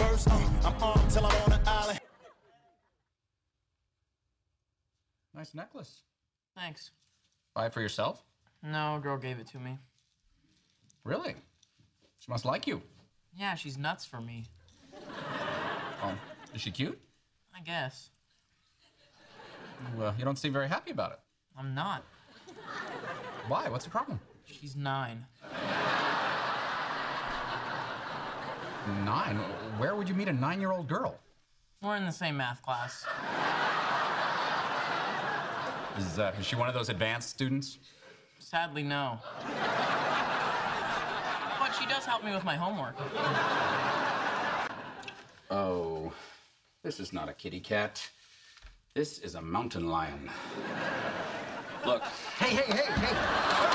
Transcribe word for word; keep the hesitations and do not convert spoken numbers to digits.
first. Uh, I'm armed till I'm on an island. Nice necklace. Thanks. Buy it for yourself? No, a girl gave it to me. Really? She must like you. Yeah, she's nuts for me. Oh, is she cute? I guess. Well, you don't seem very happy about it. I'm not. Why? What's the problem? She's nine. Nine? Where would you meet a nine-year-old girl? We're in the same math class. Is, uh, is she one of those advanced students? Sadly, no. But she does help me with my homework. Oh, this is not a kitty cat. This is a mountain lion. Look. Hey, hey, hey, hey!